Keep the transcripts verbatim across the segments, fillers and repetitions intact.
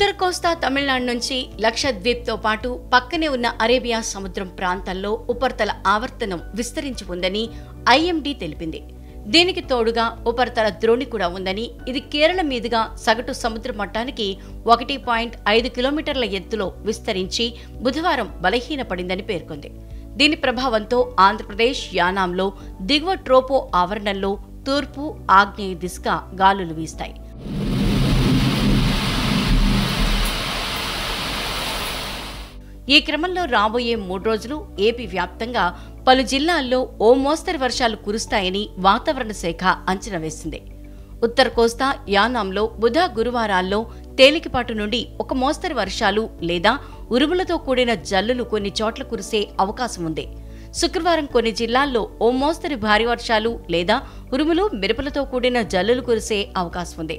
ఉత్తర కోస్తా తమిళనాడు నుంచి లక్షద్వీప్తో పాటు పక్కనే ఉన్న అరేబియా సముద్రం ప్రాంతాల్లో ఉపరితల ఆవర్తనం విస్తరించి ఉందని ఐఎండీ తెలిపింది. దీనికి తోడుగా ఉపరితల ద్రోణి కూడా ఉందని, ఇది కేరళ మీదుగా సగటు సముద్ర మట్టానికి ఒకటి పాయింట్ ఐదు కిలోమీటర్ల ఎత్తులో విస్తరించి బుధవారం బలహీనపడిందని పేర్కొంది. దీని ప్రభావంతో ఆంధ్రప్రదేశ్ యానాంలో దిగువ ట్రోపో ఆవరణంలో తూర్పు ఆగ్నేయ దిశగా గాలులు వీస్తాయి. ఈ క్రమంలో రాబోయే మూడు రోజులు ఏపీ వ్యాప్తంగా పలు జిల్లాల్లో ఓ మోస్తరు వర్షాలు కురుస్తాయని వాతావరణ శాఖ అంచనా వేసింది. ఉత్తర కోస్తా యానాంలో బుధ గురువారాల్లో తేలికపాటు నుండి ఒక మోస్తరు వర్షాలు లేదా ఉరుములతో కూడిన జల్లులు కొన్ని చోట్ల కురిసే అవకాశం ఉంది. శుక్రవారం కొన్ని జిల్లాల్లో ఓ మోస్తరు భారీ వర్షాలు లేదా ఉరుములు మెరుపులతో కూడిన జల్లులు కురిసే అవకాశం ఉంది.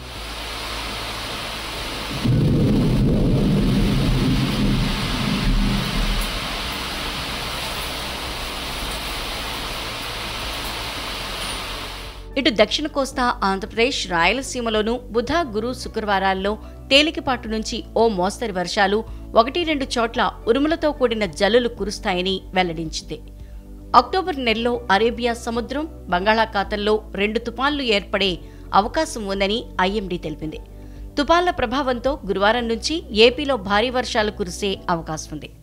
ఇటు దక్షిణ కోస్తా ఆంధ్రప్రదేశ్ రాయలసీమలోనూ బుధ గురు శుక్రవారాల్లో తేలికపాటు నుంచి ఓ మోస్తరు వర్షాలు, ఒకటి రెండు చోట్ల ఉరుములతో కూడిన జల్లులు కురుస్తాయని వెల్లడించింది. అక్టోబర్ నెలలో అరేబియా సముద్రం, బంగాళాఖాతంలో రెండు తుపాన్లు ఏర్పడే అవకాశం ఉందని ఐఎండీ తెలిపింది. తుపాన్ల ప్రభావంతో గురువారం నుంచి ఏపీలో భారీ వర్షాలు కురిసే అవకాశం ఉంది.